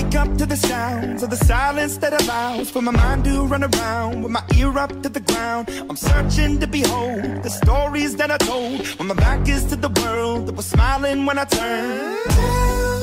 wake up to the sounds of the silence that allows for my mind to run around with my ear up to the ground. I'm searching to behold the stories that I told when my back is to the world that was smiling when I turned.